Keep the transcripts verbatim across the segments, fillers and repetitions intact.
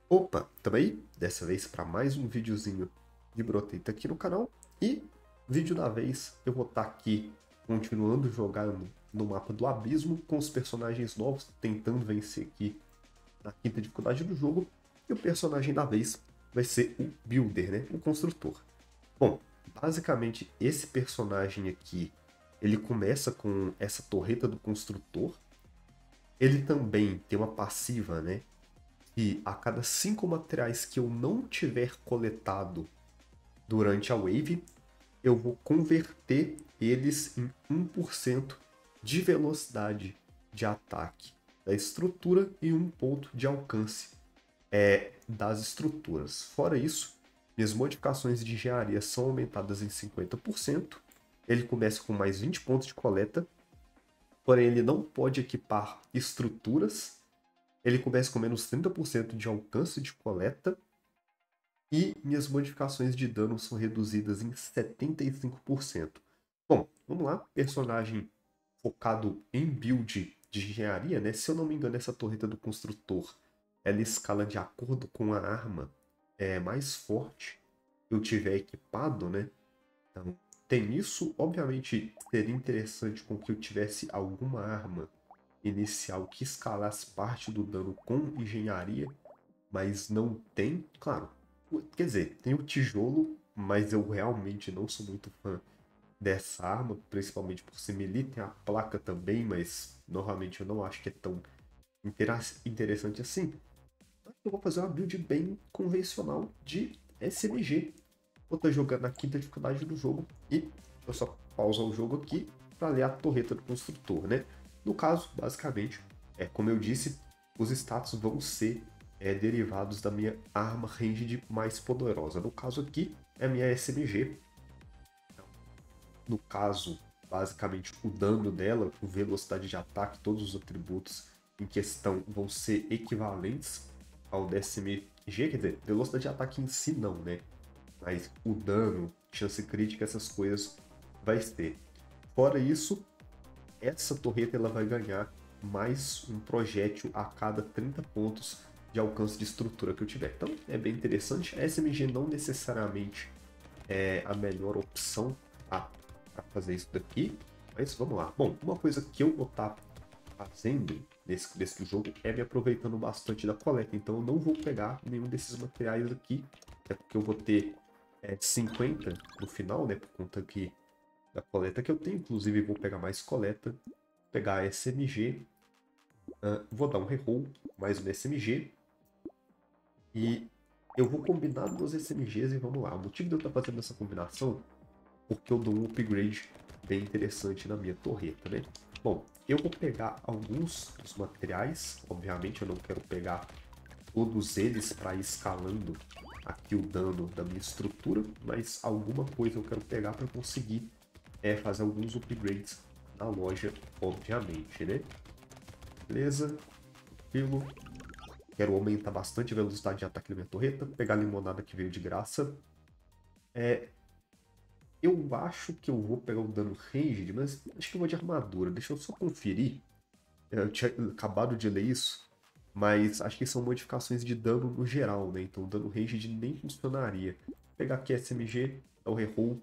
Opa, tamo aí? Dessa vez para mais um videozinho de Broteta aqui no canal. E vídeo da vez eu vou estar aqui continuando jogando no mapa do Abismo com os personagens novos, tentando vencer aqui na quinta dificuldade do jogo. E o personagem da vez vai ser o Builder, né? O construtor. Bom, basicamente esse personagem aqui, ele começa com essa torreta do construtor. Ele também tem uma passiva, né? E a cada cinco materiais que eu não tiver coletado durante a wave, eu vou converter eles em um por cento de velocidade de ataque da estrutura e um ponto de alcance é, das estruturas. Fora isso, minhas modificações de engenharia são aumentadas em cinquenta por cento. Ele começa com mais vinte pontos de coleta, porém ele não pode equipar estruturas. Ele começa com menos trinta por cento de alcance de coleta. E minhas modificações de dano são reduzidas em setenta e cinco por cento. Bom, vamos lá. Personagem focado em build de engenharia, né? Se eu não me engano, essa torreta do construtor, ela escala de acordo com a arma é, mais forte que eu tiver equipado, né? Então, tem isso. Obviamente, seria interessante com que eu tivesse alguma arma inicial que escalasse parte do dano com engenharia, mas não tem. Claro, quer dizer, tem o tijolo, mas eu realmente não sou muito fã dessa arma, principalmente por ser melee. Tem a placa também, mas normalmente eu não acho que é tão interessante assim. Eu vou fazer uma build bem convencional de S M G. Vou estar jogando na quinta dificuldade do jogo e eu só pauso o jogo aqui para ler a torreta do construtor, né? No caso, basicamente, é como eu disse, os status vão ser é, derivados da minha arma ranged mais poderosa. No caso aqui, é a minha S M G. No caso, basicamente, o dano dela, a velocidade de ataque, todos os atributos em questão vão ser equivalentes ao da S M G. Quer dizer, velocidade de ataque em si não, né? Mas o dano, chance crítica, essas coisas vai ter. Fora isso, essa torreta ela vai ganhar mais um projétil a cada trinta pontos de alcance de estrutura que eu tiver. Então é bem interessante. A S M G não necessariamente é a melhor opção para fazer isso daqui, mas vamos lá. Bom, uma coisa que eu vou estar fazendo nesse, nesse jogo é me aproveitando bastante da coleta. Então eu não vou pegar nenhum desses materiais aqui, é porque eu vou ter é, cinquenta no final, né? Por conta que da coleta que eu tenho. Inclusive vou pegar mais coleta, pegar a S M G, uh, vou dar um reroll mais um S M G e eu vou combinar duas S M Gs e vamos lá. O motivo de eu estar fazendo essa combinação porque eu dou um upgrade bem interessante na minha torreta, né? Bom, eu vou pegar alguns dos materiais, obviamente eu não quero pegar todos eles para ir escalando aqui o dano da minha estrutura, mas alguma coisa eu quero pegar para conseguir é, fazer alguns upgrades na loja, obviamente, né? Beleza, tranquilo. Quero aumentar bastante a velocidade de ataque da minha torreta, pegar a limonada que veio de graça. É, eu acho que eu vou pegar o dano ranged, mas acho que eu vou de armadura. Deixa eu só conferir. Eu tinha acabado de ler isso, mas acho que são modificações de dano no geral, né? Então o dano ranged nem funcionaria. Vou pegar aqui S M G, dar o reroll.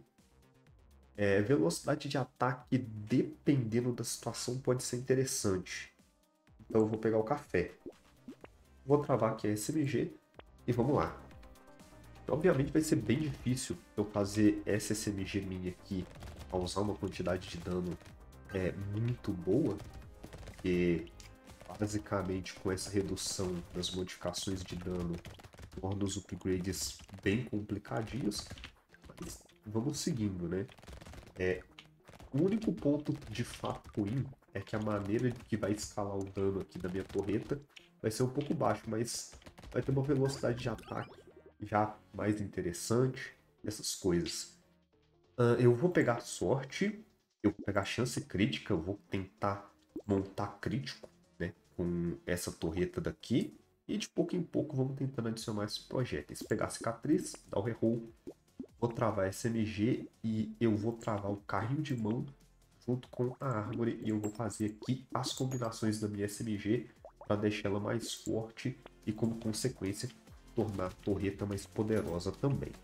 É, velocidade de ataque, dependendo da situação, pode ser interessante. Então eu vou pegar o café. Vou travar aqui a S M G e vamos lá. Obviamente vai ser bem difícil eu fazer essa S M G minha aqui causar uma quantidade de dano é, muito boa, porque basicamente com essa redução das modificações de dano torna os upgrades bem complicadinhos, mas vamos seguindo, né? É, o único ponto de fato ruim é que a maneira que vai escalar o dano aqui da minha torreta vai ser um pouco baixo, mas vai ter uma velocidade de ataque já mais interessante, essas coisas. Uh, eu vou pegar sorte, eu vou pegar chance crítica, eu vou tentar montar crítico, né, com essa torreta daqui, e de pouco em pouco vamos tentando adicionar esses projéteis. Pegar cicatriz, dar o reroll, vou travar S M G e eu vou travar o carrinho de mão junto com a árvore e eu vou fazer aqui as combinações da minha S M G para deixar ela mais forte e como consequência tornar a torreta mais poderosa também.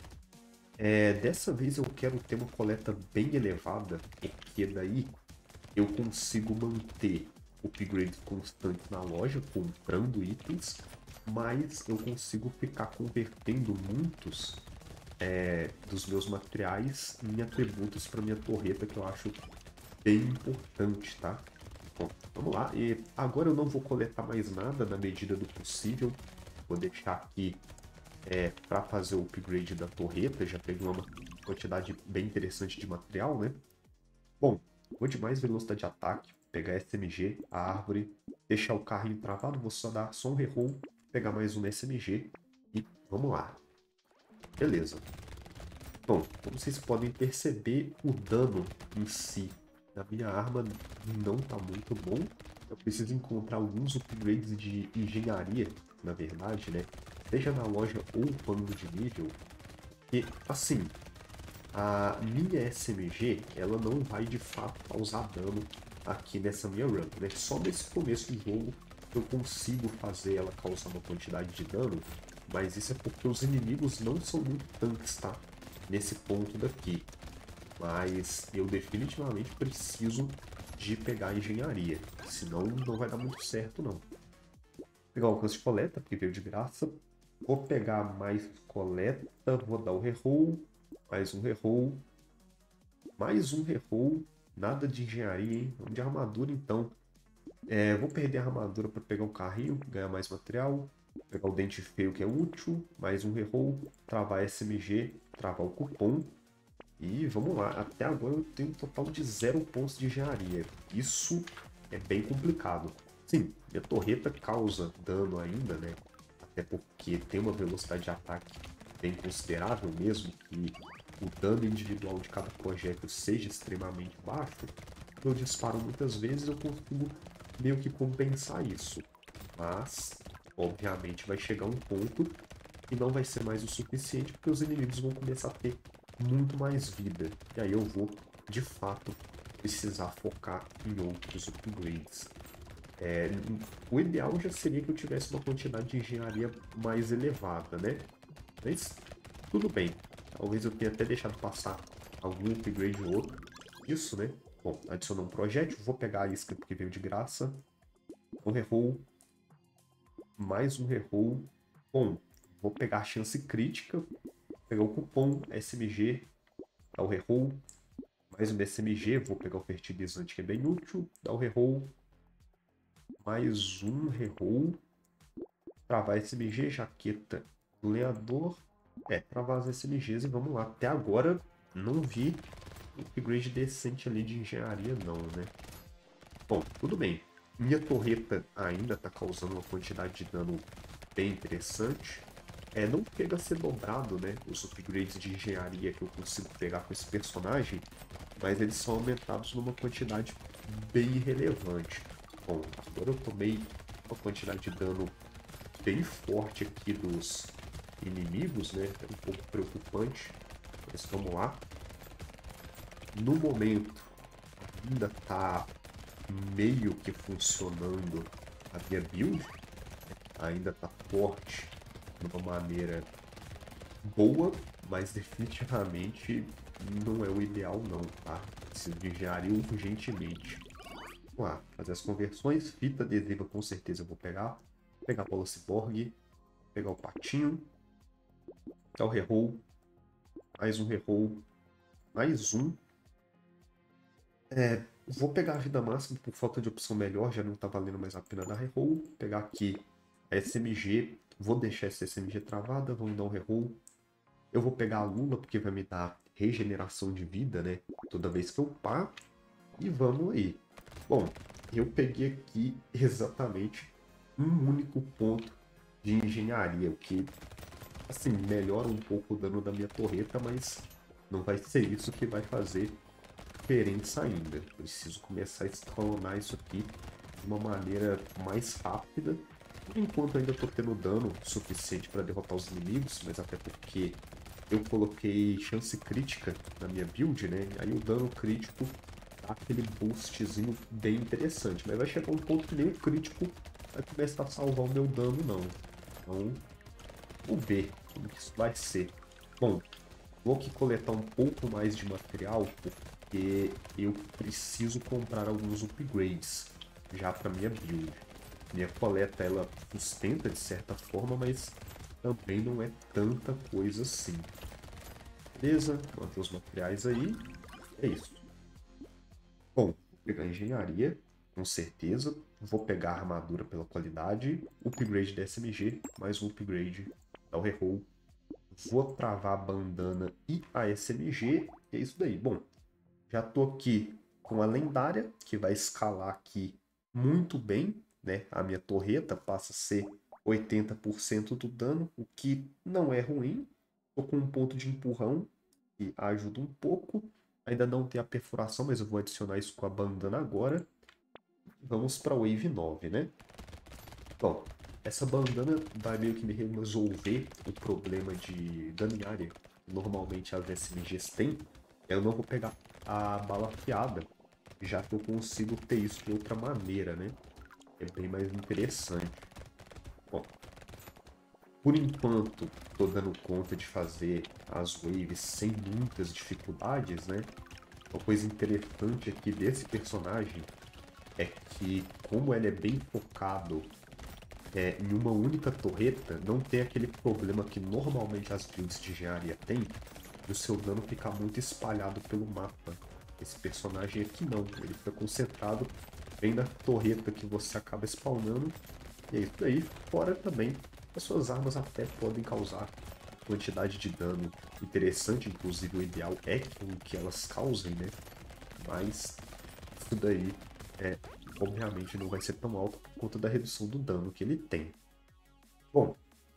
É, dessa vez eu quero ter uma coleta bem elevada, porque daí eu consigo manter upgrades constantes na loja, comprando itens, mas eu consigo ficar convertendo muitos é, dos meus materiais em atributos para minha torreta, que eu acho bem importante, tá? Bom, vamos lá. E agora eu não vou coletar mais nada na medida do possível. Vou deixar aqui é, para fazer o upgrade da torreta. Já peguei uma quantidade bem interessante de material, né? Bom, vou de mais velocidade de ataque, pegar S M G, a árvore, deixar o carrinho travado, vou só dar só um reroll, pegar mais um S M G e vamos lá. Beleza. Bom, como vocês podem perceber, o dano em si da minha arma não está muito bom. Eu preciso encontrar alguns upgrades de engenharia, na verdade, né? Seja na loja ou upando de nível. E, assim, a minha S M G, ela não vai de fato causar dano aqui nessa minha run, né? Só nesse começo do jogo eu consigo fazer ela causar uma quantidade de dano, mas isso é porque os inimigos não são muito tanques, tá? Nesse ponto daqui. Mas eu definitivamente preciso de pegar a engenharia, senão não vai dar muito certo não. Vou pegar o alcance de coleta, porque veio de graça. Vou pegar mais coleta, vou dar o reroll, mais um reroll, mais um reroll, nada de engenharia, hein? Vamos de armadura então. É, vou perder a armadura para pegar um carrinho, ganhar mais material, pegar o dente feio que é útil, mais um reroll, travar S M G, travar o cupom. E vamos lá, até agora eu tenho um total de zero pontos de engenharia. Isso é bem complicado. Sim, minha torreta causa dano ainda, né? Até porque tem uma velocidade de ataque bem considerável, mesmo que o dano individual de cada projétil seja extremamente baixo. Eu disparo muitas vezes, eu consigo meio que compensar isso. Mas, obviamente, vai chegar um ponto que não vai ser mais o suficiente, porque os inimigos vão começar a ter muito mais vida. E aí eu vou, de fato, precisar focar em outros upgrades. É, o ideal já seria que eu tivesse uma quantidade de engenharia mais elevada, né? Mas tudo bem. Talvez eu tenha até deixado passar algum upgrade ou outro. Isso, né? Bom, adicionou um projétil. Vou pegar a isca porque veio de graça. Um reroll. Mais um reroll. Bom, vou pegar a chance crítica. Pegar o cupom S M G. Dar o reroll. Mais um S M G. Vou pegar o fertilizante que é bem útil. Dar o reroll. Mais um reroll. Travar S M G. Jaqueta do lenhador. É, travar as S M Gs e vamos lá. Até agora não vi um upgrade decente ali de engenharia não, né? Bom, tudo bem. Minha torreta ainda está causando uma quantidade de dano bem interessante. É, não chega a ser dobrado, né? Os upgrades de engenharia que eu consigo pegar com esse personagem, mas eles são aumentados numa quantidade bem relevante. Bom, agora eu tomei uma quantidade de dano bem forte aqui dos inimigos, né? É um pouco preocupante. Mas vamos lá. No momento, ainda tá meio que funcionando a minha build. Ainda tá forte de uma maneira boa, mas definitivamente não é o ideal não, tá? Preciso de engenharia urgentemente. Vamos lá, fazer as conversões. Fita adesiva com certeza eu vou pegar. Vou pegar a bola ciborgue. Pegar o patinho. Dar o reroll. Mais um reroll. Mais um. É, vou pegar a vida máxima por falta de opção melhor, já não tá valendo mais a pena dar reroll. Pegar aqui a S M G, vou deixar essa S M G travada, vamos dar um reroll. Eu vou pegar a Lula porque vai me dar regeneração de vida, né? Toda vez que eu upar. E vamos aí. Bom, eu peguei aqui exatamente um único ponto de engenharia, o que, assim, melhora um pouco o dano da minha torreta, mas não vai ser isso que vai fazer diferença ainda. Preciso começar a escalonar isso aqui de uma maneira mais rápida. Por enquanto ainda estou tendo dano suficiente para derrotar os inimigos, mas até porque eu coloquei chance crítica na minha build, né? Aí o dano crítico dá aquele boostzinho bem interessante. Mas vai chegar um ponto que nem o crítico vai começar a salvar o meu dano, não. Então Vamos ver como que isso vai ser. Bom, vou aqui coletar um pouco mais de material, porque eu preciso comprar alguns upgrades já para minha build. Minha coleta, ela sustenta de certa forma, mas também não é tanta coisa assim. Beleza, manter os materiais aí. É isso. Bom, vou pegar engenharia, com certeza. Vou pegar a armadura pela qualidade. Upgrade da S M G, mais um upgrade da Reroll. Vou travar a bandana e a S M G. E é isso daí. Bom, já tô aqui com a lendária, que vai escalar aqui muito bem, né? A minha torreta passa a ser oitenta por cento do dano, o que não é ruim. Tô com um ponto de empurrão, que ajuda um pouco. Ainda não tem a perfuração, mas eu vou adicionar isso com a bandana agora. Vamos para a Wave nove, né? Bom, essa bandana vai meio que me resolver o problema de dano em área que normalmente as S M Gs têm. Eu não vou pegar a bala afiada, já que eu consigo ter isso de outra maneira, né? É bem mais interessante. Bom, por enquanto, tô dando conta de fazer as waves sem muitas dificuldades, né? Uma coisa interessante aqui desse personagem é que, como ele é bem focado é, em uma única torreta, não tem aquele problema que normalmente as builds de engenharia têm, de o seu dano ficar muito espalhado pelo mapa. Esse personagem aqui não, ele fica concentrado bem na torreta que você acaba spawnando, e é isso aí. Fora também, as suas armas até podem causar quantidade de dano interessante, inclusive o ideal é que elas causem, né? Mas isso daí é, obviamente não vai ser tão alto por conta da redução do dano que ele tem. Bom,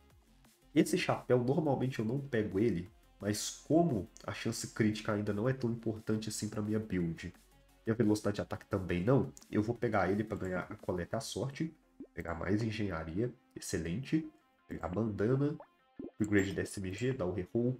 esse chapéu normalmente eu não pego ele, mas como a chance crítica ainda não é tão importante assim para minha build, e a velocidade de ataque também não, eu vou pegar ele para ganhar a coleta e a sorte, pegar mais engenharia, excelente, pegar a bandana, upgrade da S M G, dar o reroll.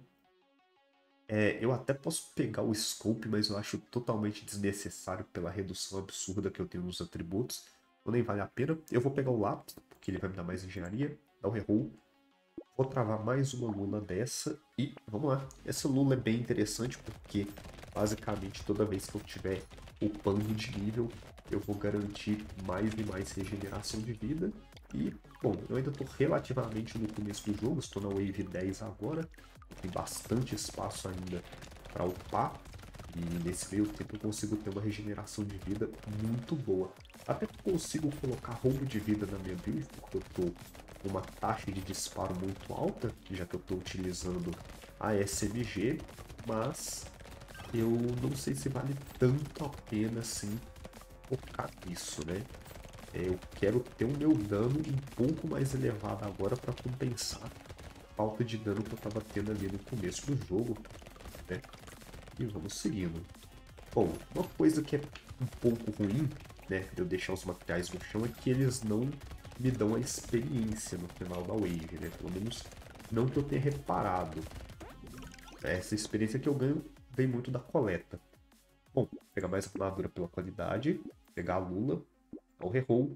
É, eu até posso pegar o scope, mas eu acho totalmente desnecessário pela redução absurda que eu tenho nos atributos, então nem vale a pena. Eu vou pegar o lápis, porque ele vai me dar mais engenharia, dar o reroll. Vou travar mais uma lula dessa e vamos lá. Essa lula é bem interessante porque basicamente toda vez que eu tiver upando de nível, eu vou garantir mais e mais regeneração de vida. E, bom, eu ainda estou relativamente no começo do jogo, estou na Wave dez agora, tem bastante espaço ainda para upar. E nesse meio tempo eu consigo ter uma regeneração de vida muito boa. Até consigo colocar roubo de vida na minha build, porque eu estou uma taxa de disparo muito alta, já que eu estou utilizando a S M G, mas eu não sei se vale tanto a pena assim focar nisso, né? Eu quero ter o meu dano um pouco mais elevado agora para compensar a falta de dano que eu estava tendo ali no começo do jogo, né? E vamos seguindo. Bom, uma coisa que é um pouco ruim, né, de eu deixar os materiais no chão é que eles não me dão a experiência no final da wave, né? Pelo menos não que eu tenha reparado. Essa experiência que eu ganho vem muito da coleta. Bom, pegar mais armadura pela qualidade, pegar a lula, dar o reroll.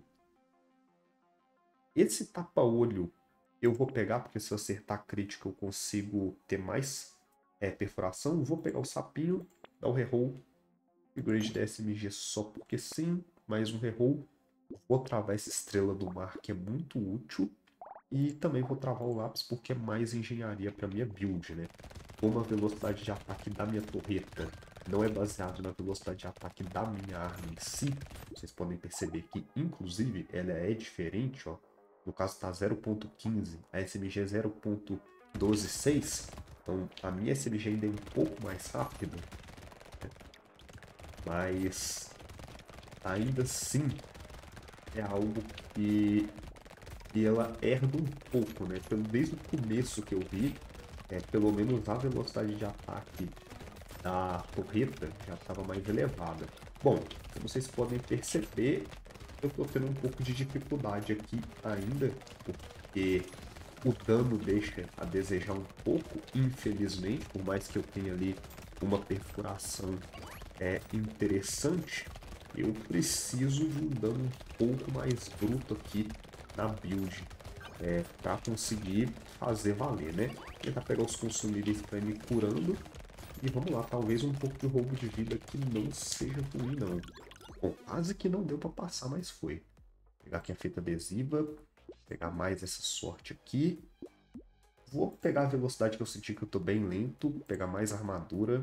Esse tapa-olho eu vou pegar, porque se eu acertar crítico eu consigo ter mais é, perfuração. Vou pegar o sapinho, dar o reroll. Upgrade da S M G só porque sim, mais um reroll. Vou travar essa estrela do mar que é muito útil. E também vou travar o lápis porque é mais engenharia para minha build, né? Como a velocidade de ataque da minha torreta não é baseado na velocidade de ataque da minha arma em si, vocês podem perceber que, inclusive, ela é diferente, ó. No caso está zero ponto quinze, a S M G é zero ponto doze seis, então a minha S M G ainda é um pouco mais rápida, né? Mas ainda assim é algo que e ela herda um pouco, né? Desde o começo que eu vi, é, pelo menos a velocidade de ataque da torreta já estava mais elevada. Bom, como vocês podem perceber, eu estou tendo um pouco de dificuldade aqui ainda, porque o dano deixa a desejar um pouco, infelizmente, por mais que eu tenha ali uma perfuração é, interessante, eu preciso de um dano um pouco mais bruto aqui na build. é, para conseguir fazer valer, né? Tentar pegar os consumíveis para ir me curando. E vamos lá, talvez um pouco de roubo de vida que não seja ruim, não. Bom, quase que não deu para passar, mas foi. Pegar aqui a fita adesiva, pegar mais essa sorte aqui. Vou pegar a velocidade que eu senti que eu tô bem lento, pegar mais armadura,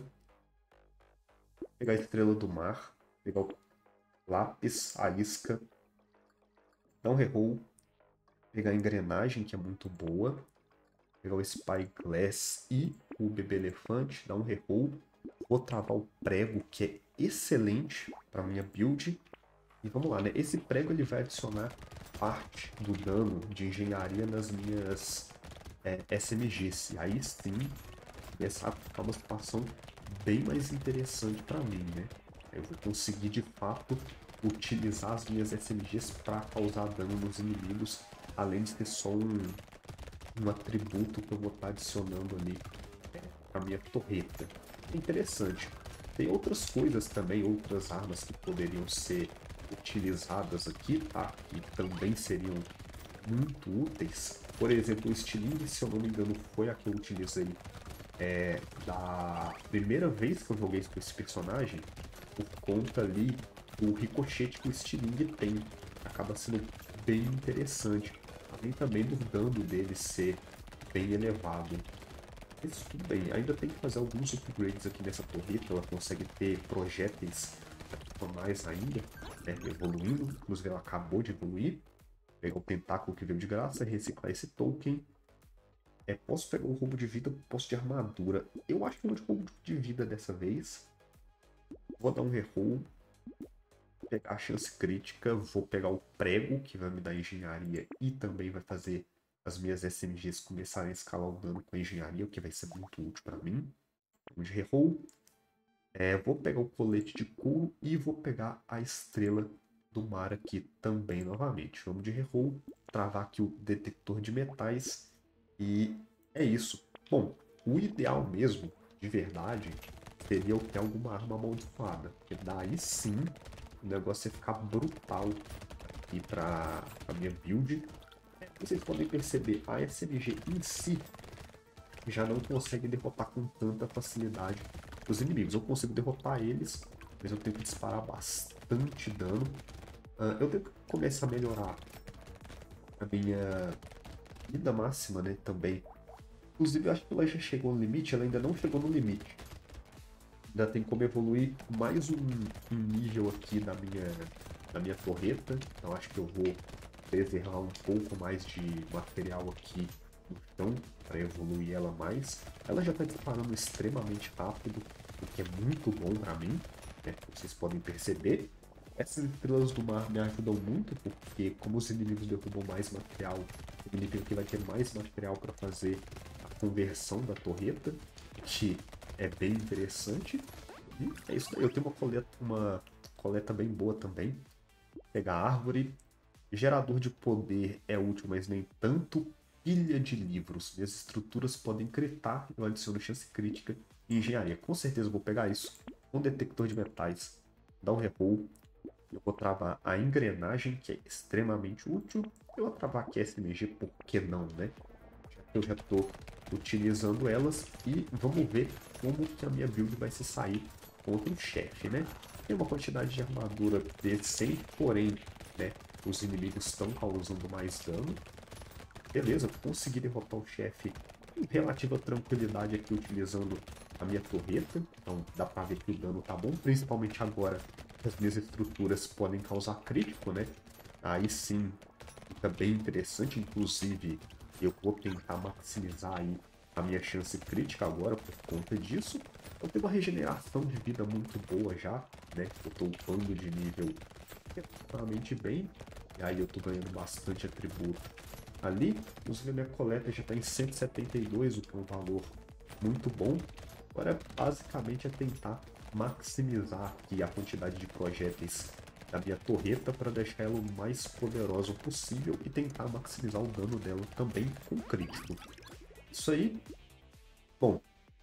pegar a estrela do mar, pegar o lápis, a isca, dar um reroll, pegar a engrenagem, que é muito boa, pegar o Spyglass e o bebê elefante, dar um reroll, vou travar o prego, que é excelente para minha build. E vamos lá, né? Esse prego ele vai adicionar parte do dano de engenharia nas minhas é, S M Gs. E aí sim, começar a ficar uma situação bem mais interessante para mim, né? Eu vou conseguir de fato utilizar as minhas S M Gs para causar dano nos inimigos, além de ter só um, um atributo que eu vou estar adicionando ali é, para minha torreta. É interessante. Tem outras coisas também, outras armas que poderiam ser utilizadas aqui, tá? E também seriam muito úteis. Por exemplo, o estilingue, se eu não me engano, foi a que eu utilizei é, da primeira vez que eu joguei com esse personagem, por conta ali do ricochete que o estilingue tem. Acaba sendo bem interessante. Além também do dano dele ser bem elevado. Mas tudo bem, ainda tem que fazer alguns upgrades aqui nessa torreta. Ela consegue ter projéteis mais ainda, né, evoluindo. Inclusive ela acabou de evoluir. Pegar o tentáculo que veio de graça, reciclar esse token. É, posso pegar o roubo de vida, posso de armadura. Eu acho que eu vou de roubo de vida dessa vez. Vou dar um reroll. Pegar a chance crítica. Vou pegar o prego, que vai me dar engenharia e também vai fazer as minhas S M Gs começarem a escalar o dano com a engenharia, o que vai ser muito útil para mim. Vamos de reroll. É, vou pegar o colete de couro e vou pegar a estrela do mar aqui também novamente. Vamos de reroll. Travar aqui o detector de metais. E é isso. Bom, o ideal mesmo, de verdade, seria eu ter alguma arma amaldiçoada. Porque daí sim o negócio ia ficar brutal aqui para a minha build. Vocês podem perceber, a S M G em si já não consegue derrotar com tanta facilidade os inimigos. Eu consigo derrotar eles, mas eu tenho que disparar bastante dano. Uh, eu tenho que começar a melhorar a minha vida máxima, né, também. Inclusive, eu acho que ela já chegou no limite, ela ainda não chegou no limite. Ainda tem como evoluir mais um, um nível aqui na minha, na minha torreta. Então acho que eu vou preservar um pouco mais de material aqui no chão para evoluir ela mais. Ela já está disparando extremamente rápido, o que é muito bom para mim, né? Vocês podem perceber. Essas estrelas do mar me ajudam muito, porque como os inimigos derrubam mais material, significa que vai ter mais material para fazer a conversão da torreta, que é bem interessante. E é isso daí. Eu tenho uma coleta, uma coleta bem boa também. Pegar árvore. Gerador de poder é útil, mas nem tanto. Pilha de livros. Minhas estruturas podem critar. Eu adiciono chance crítica e engenharia. Com certeza eu vou pegar isso. Um detector de metais. Dá um reroll. Eu vou travar a engrenagem, que é extremamente útil. Eu vou travar aqui a S M G, por que não, né? Eu já estou utilizando elas e vamos ver como que a minha build vai se sair contra o chefe, né? Tem uma quantidade de armadura decente, porém, né, os inimigos estão causando mais dano. Beleza, consegui derrotar o chefe com relativa tranquilidade aqui utilizando a minha torreta. Então dá pra ver que o dano tá bom, principalmente agora que as minhas estruturas podem causar crítico, né? Aí sim fica bem interessante, inclusive eu vou tentar maximizar aí a minha chance crítica agora por conta disso. Eu tenho uma regeneração de vida muito boa já, né? Eu tô upando de nível relativamente bem, e aí eu tô ganhando bastante atributo ali. Inclusive a minha coleta já está em cento e setenta e dois, o que é um valor muito bom. Agora basicamente é tentar maximizar aqui a quantidade de projéteis da minha torreta para deixar ela o mais poderosa possível e tentar maximizar o dano dela também com crítico. Isso aí. Bom,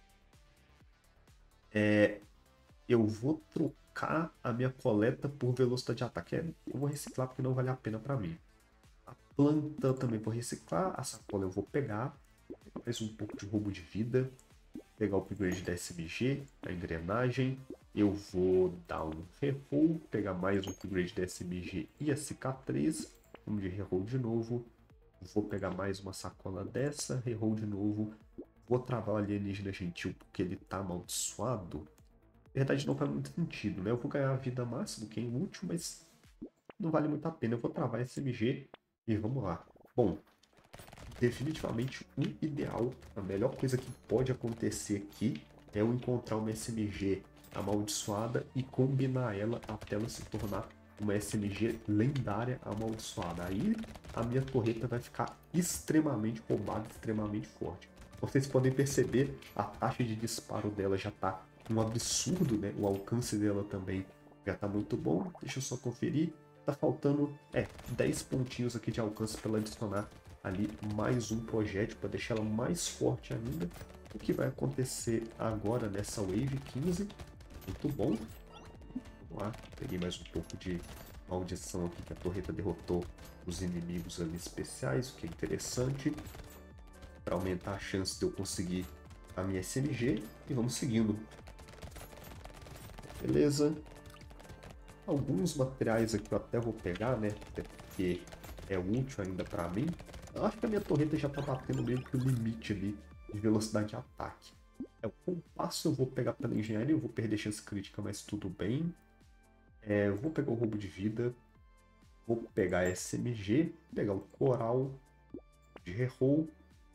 é, eu vou trocar a minha coleta por velocidade de ataque. É, eu vou reciclar porque não vale a pena para mim. planta também vou reciclar. A sacola eu vou pegar. Mais um pouco de roubo de vida. Pegar o upgrade da S M G, a engrenagem. Eu vou dar um reroll. Pegar mais um upgrade da S M G e a cicatriz. Vamos de reroll de novo. Vou pegar mais uma sacola dessa. Reroll de novo. Vou travar o alienígena gentil porque ele tá amaldiçoado. Na verdade não faz muito sentido, né? Eu vou ganhar a vida máxima, que é inútil, mas não vale muito a pena. Eu vou travar a S M G e vamos lá. Bom, definitivamente um ideal, a melhor coisa que pode acontecer aqui é eu encontrar uma S M G amaldiçoada e combinar ela até ela se tornar uma S M G lendária amaldiçoada. Aí a minha torreta vai ficar extremamente roubada, extremamente forte. Vocês podem perceber, a taxa de disparo dela já está um absurdo, né? O alcance dela também já está muito bom. Deixa eu só conferir. Tá faltando, é, dez pontinhos aqui de alcance para ela adicionar ali mais um projétil para deixar ela mais forte ainda. O que vai acontecer agora nessa Wave quinze. Muito bom. Vamos lá, peguei mais um pouco de maldição aqui, que a torreta derrotou os inimigos ali especiais, o que é interessante. Para aumentar a chance de eu conseguir a minha S M G. E vamos seguindo. Beleza. Alguns materiais aqui eu até vou pegar, né? Até porque é útil ainda para mim. Eu acho que a minha torreta já tá batendo meio que o limite ali de velocidade de ataque. É, o compasso eu vou pegar pela engenharia, eu vou perder chance crítica, mas tudo bem. É, eu vou pegar o roubo de vida. Vou pegar a S M G, pegar o coral de reroll.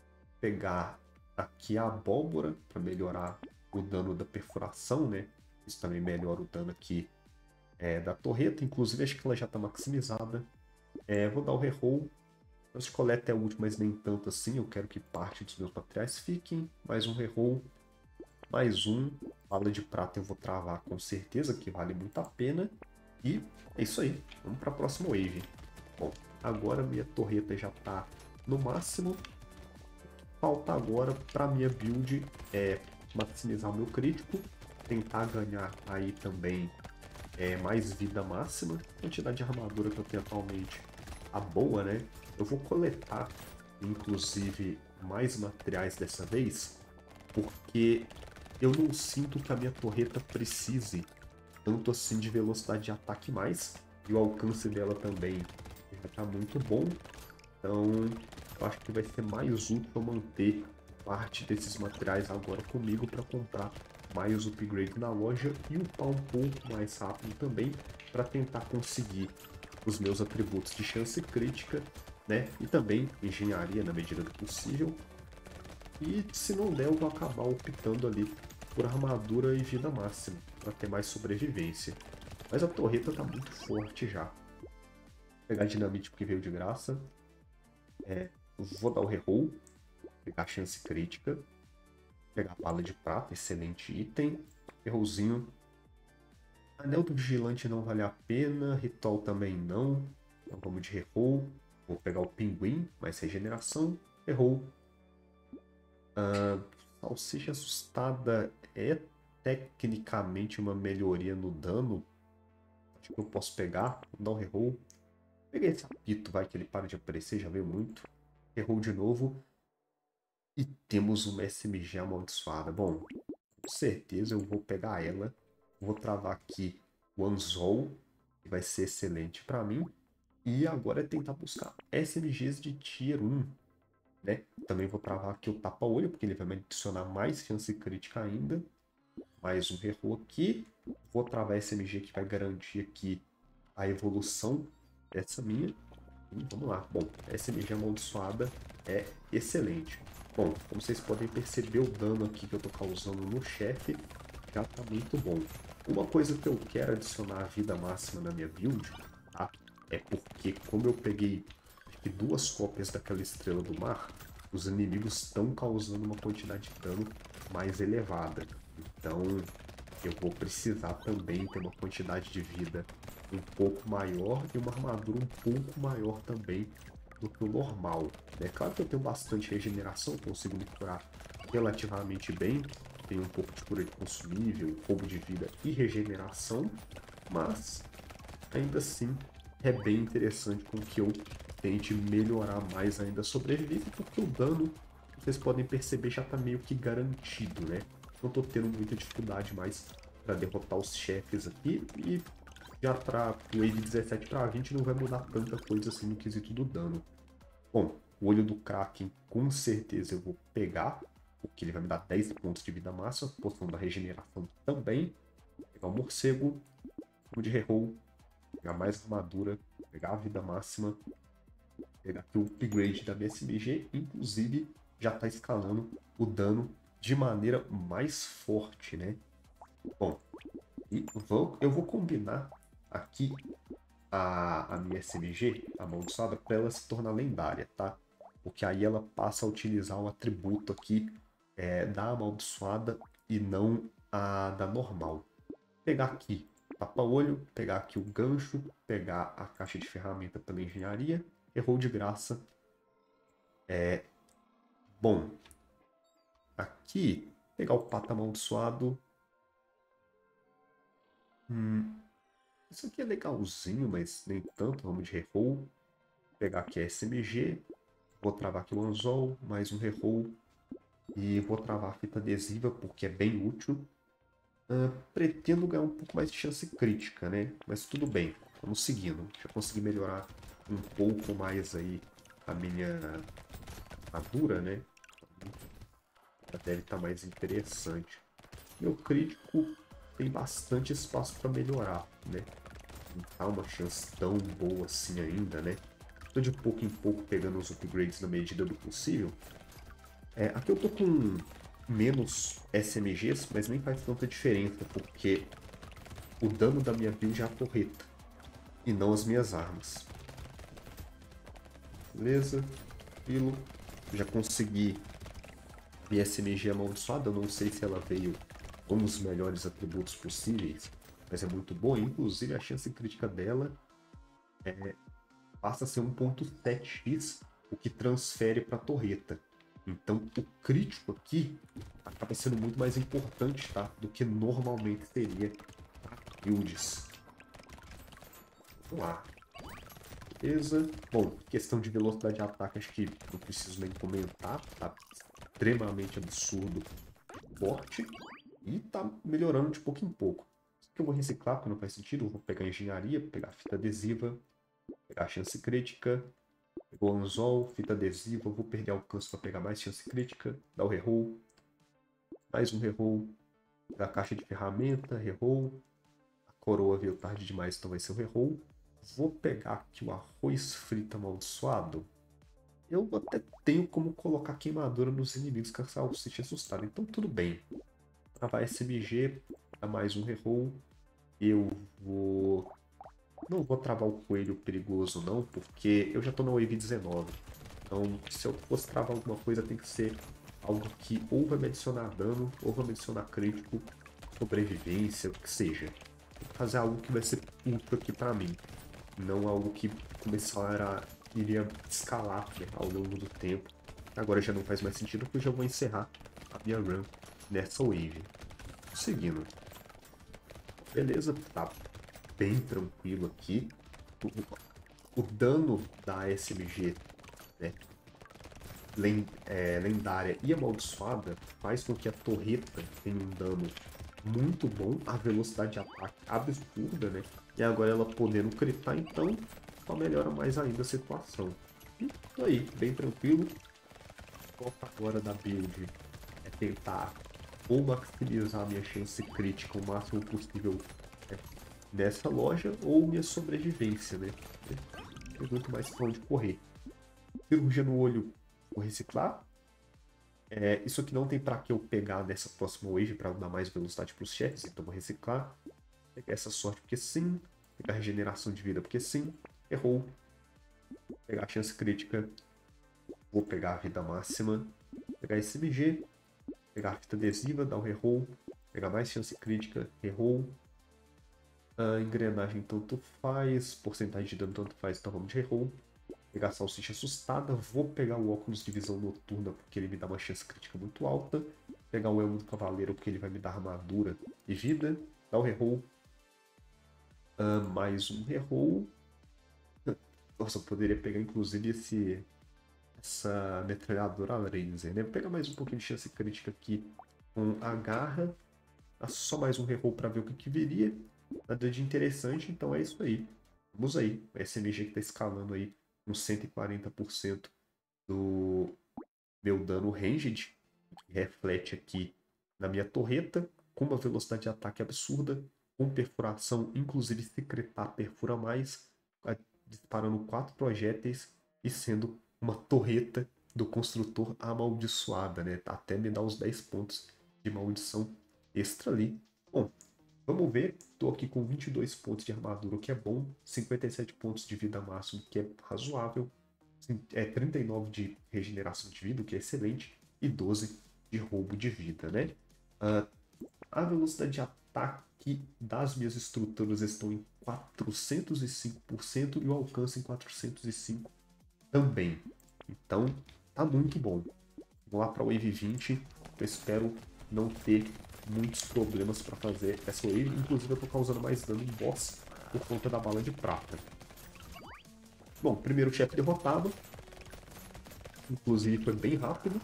Pegar aqui a abóbora para melhorar o dano da perfuração, né? Isso também melhora o dano aqui é, da torreta. Inclusive, acho que ela já está maximizada. É, vou dar o reroll. As coleta é útil, mas nem tanto assim. Eu quero que parte dos meus materiais fiquem. Mais um reroll. Mais um. Bala de prata eu vou travar com certeza, que vale muito a pena. E é isso aí. Vamos para a próxima wave. Bom, agora minha torreta já está no máximo. Falta agora para minha build é maximizar o meu crítico, tentar ganhar aí também é, mais vida máxima. A quantidade de armadura que eu tenho atualmente a boa, né? Eu vou coletar inclusive mais materiais dessa vez, porque eu não sinto que a minha torreta precise tanto assim de velocidade de ataque mais, e o alcance dela também já está muito bom. Então eu acho que vai ser mais útil eu manter parte desses materiais agora comigo para comprar mais upgrade na loja e upar um pouco mais rápido também para tentar conseguir os meus atributos de chance crítica, né? E também engenharia na medida do possível. E se não der, eu vou acabar optando ali por armadura e vida máxima para ter mais sobrevivência. Mas a torreta tá muito forte já. Vou pegar dinamite porque veio de graça. É, vou dar o reroll, pegar a chance crítica, pegar a bala de prata, excelente item, rerollzinho. Anel do vigilante não vale a pena, ritual também não, então vamos de reroll. Vou pegar o pinguim, mais regeneração, reroll. Uh, salsicha assustada é tecnicamente uma melhoria no dano, acho que eu posso pegar, vou dar um reroll. Peguei esse apito, vai que ele para de aparecer, já veio muito. Errou de novo. E temos uma S M G amaldiçoada. Bom, com certeza eu vou pegar ela. Vou travar aqui o Anzol, que vai ser excelente para mim. E agora é tentar buscar S M Gs de Tier um. Né? Também vou travar aqui o tapa-olho, porque ele vai me adicionar mais chance crítica ainda. Mais um reroll aqui. Vou travar S M G que vai garantir aqui a evolução dessa minha. E vamos lá. Bom, S M G amaldiçoada é excelente. Bom, como vocês podem perceber, o dano aqui que eu tô causando no chefe já tá muito bom. Uma coisa que eu quero adicionar a vida máxima na minha build, tá? É porque como eu peguei acho que duas cópias daquela estrela do mar, os inimigos estão causando uma quantidade de dano mais elevada. Então eu vou precisar também ter uma quantidade de vida um pouco maior e uma armadura um pouco maior também do que o normal. É claro que eu tenho bastante regeneração, consigo me curar relativamente bem, tenho um pouco de cura de consumível, roubo de vida e regeneração, mas ainda assim é bem interessante com que eu tente melhorar mais ainda a sobrevivência, porque o dano, vocês podem perceber, já tá meio que garantido, né? Não tô tendo muita dificuldade mais para derrotar os chefes aqui, e já para o Wave dezessete para vinte não vai mudar tanta coisa assim no quesito do dano. Bom, o olho do Kraken com certeza eu vou pegar, porque ele vai me dar dez pontos de vida máxima, poção da regeneração também. Vou pegar o morcego, o de reroll, pegar mais armadura, pegar a vida máxima, pegar aqui o upgrade da minha S M G, inclusive já está escalando o dano de maneira mais forte, né? Bom, e vou, eu vou combinar aqui a, a minha S M G amaldiçoada para ela se tornar lendária, tá? Porque aí ela passa a utilizar o atributo aqui é, da amaldiçoada e não a da normal. Pegar aqui tapa-olho, pegar aqui o gancho, pegar a caixa de ferramenta pela engenharia, errou de graça. É, bom, aqui, pegar o pato amaldiçoado. Hum, isso aqui é legalzinho, mas nem tanto. Vamos de reroll. Pegar aqui a S M G. Vou travar aqui o anzol, mais um reroll. E vou travar a fita adesiva, porque é bem útil. Uh, pretendo ganhar um pouco mais de chance crítica, né? Mas tudo bem, vamos seguindo. Já consegui melhorar um pouco mais aí a minha armadura, né? Já deve estar mais interessante. Meu crítico tem bastante espaço para melhorar, né? Não tá uma chance tão boa assim ainda, né? Tô de pouco em pouco pegando os upgrades na medida do possível. É, aqui eu tô com menos S M Gs, mas nem faz tanta diferença, porque o dano da minha build é a torreta, e não as minhas armas. Beleza, tranquilo. Já consegui minha S M G amaldiçoada, eu não sei se ela veio com os melhores atributos possíveis, mas é muito boa, inclusive a chance crítica dela é, passa a ser um ponto sete x, o que transfere para a torreta. Então o crítico aqui acaba sendo muito mais importante, tá? Do que normalmente seria para builds. Vamos lá. Beleza. Bom, questão de velocidade de ataque, acho que não preciso nem comentar. Tá extremamente absurdo, forte. E tá melhorando de pouco em pouco. Isso que eu vou reciclar, porque não faz sentido. Eu vou pegar a engenharia, pegar a fita adesiva, pegar a chance crítica. Pegou o anzol, fita adesiva, vou perder alcance para pegar mais chance crítica, dar o reroll, mais um reroll, da caixa de ferramenta, reroll, a coroa veio tarde demais, então vai ser o reroll. Vou pegar aqui o arroz frito amaldiçoado. Eu até tenho como colocar queimadura nos inimigos que essa se te assustar, então tudo bem. Travar S M G, dar mais um reroll. Eu vou... Não vou travar o coelho perigoso não, porque eu já tô na Wave dezenove. Então, se eu fosse travar alguma coisa, tem que ser algo que ou vai me adicionar dano, ou vai me adicionar crítico, sobrevivência, o que seja. Tem que fazer algo que vai ser útil aqui pra mim. Não algo que começar a... iria escalar, né, ao longo do tempo. Agora já não faz mais sentido, porque eu já vou encerrar a minha run nessa Wave. Seguindo. Beleza, tá bem tranquilo aqui. O, o dano da S M G, né, é, lendária e amaldiçoada faz com que a torreta tenha um dano muito bom, a velocidade de ataque absurda, né? E agora ela podendo critar, então só melhora mais ainda a situação. E aí, bem tranquilo. O foco agora da build é tentar ou maximizar a minha chance crítica o máximo possível, né, nessa loja, ou minha sobrevivência, né? Tem muito mais pra onde correr. Cirurgia no olho, vou reciclar. É, isso aqui não tem pra que eu pegar nessa próxima wave para dar mais velocidade para os chefes, então vou reciclar. Pegar essa sorte porque sim. Pegar regeneração de vida porque sim. Errou. Pegar a chance crítica. Vou pegar a vida máxima. Pegar esse M G. Pegar a fita adesiva, dar um reroll. Pegar mais chance crítica, reroll. A engrenagem tanto faz. Porcentagem de dano tanto faz, então vamos de reroll. Pegar a salsicha assustada, vou pegar o óculos de visão noturna porque ele me dá uma chance crítica muito alta. Pegar o elmo do cavaleiro porque ele vai me dar armadura e vida. Dar o reroll. Uh, mais um reroll. Nossa, eu poderia pegar inclusive esse, essa metralhadora laser, né? Vou pegar mais um pouquinho de chance crítica aqui com a garra. Só mais um reroll para ver o que, que viria. Nada de interessante, então é isso aí. Vamos aí. O S M G que está escalando aí uns cento e quarenta por cento do meu dano ranged, que reflete aqui na minha torreta, com uma velocidade de ataque absurda, com perfuração, inclusive se cretar perfura mais, disparando quatro projéteis e sendo uma torreta do construtor amaldiçoada, né? Até me dá uns dez pontos de maldição extra ali. Bom, vamos ver. Tô aqui com vinte e dois pontos de armadura, o que é bom. cinquenta e sete pontos de vida máximo, que é razoável. É trinta e nove de regeneração de vida, o que é excelente. E doze de roubo de vida, né? Uh, a velocidade de ataque das minhas estruturas estão em quatrocentos e cinco por cento e o alcance em quatrocentos e cinco por cento também. Então, tá muito bom. Vamos lá para a Wave vinte. Eu espero não ter muitos problemas para fazer essa Wave. Inclusive, eu estou causando mais dano em boss por conta da bala de prata. Bom, primeiro chefe derrotado. Inclusive, foi bem rápido.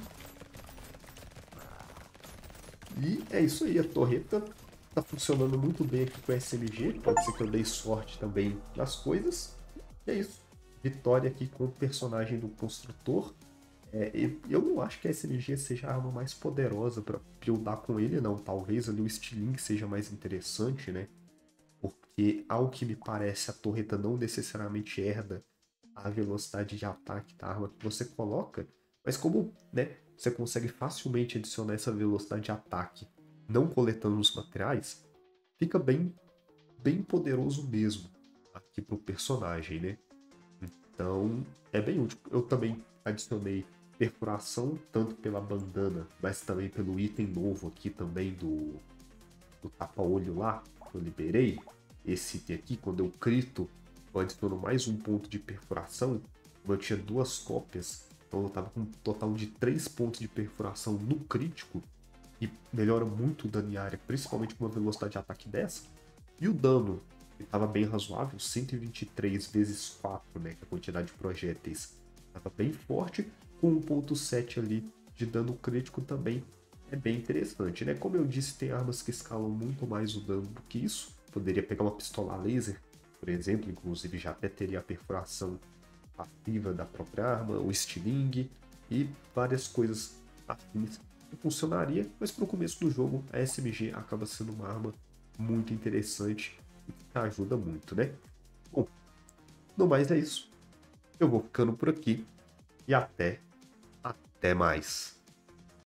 E é isso aí, a torreta tá funcionando muito bem aqui com a S M G. Pode ser que eu dei sorte também nas coisas. E é isso. Vitória aqui com o personagem do construtor. É, eu não acho que a S M G seja a arma mais poderosa para buildar com ele, não. Talvez ali o Stiling seja mais interessante, né? Porque, ao que me parece, a torreta não necessariamente herda a velocidade de ataque da arma que você coloca. Mas como, né, você consegue facilmente adicionar essa velocidade de ataque não coletando os materiais, fica bem, bem poderoso mesmo aqui pro personagem, né? Então, é bem útil. Eu também adicionei perfuração, tanto pela bandana, mas também pelo item novo aqui também do, do tapa-olho lá, que eu liberei. Esse item aqui, quando eu crito, eu adiciono mais um ponto de perfuração. Como eu tinha duas cópias, então eu tava com um total de três pontos de perfuração no crítico, e melhora muito o dano em área, principalmente com uma velocidade de ataque dessa. E o dano, que estava bem razoável, cento e vinte e três vezes quatro, né, que é a quantidade de projéteis. Estava bem forte, com um ponto sete ali de dano crítico também é bem interessante, né? Como eu disse, tem armas que escalam muito mais o dano do que isso. Poderia pegar uma pistola laser, por exemplo, inclusive já até teria a perfuração passiva da própria arma, o Stiling e várias coisas afins que funcionaria, mas para o começo do jogo a S M G acaba sendo uma arma muito interessante e que ajuda muito, né? Bom, no mais é isso. Eu vou ficando por aqui e até, até mais.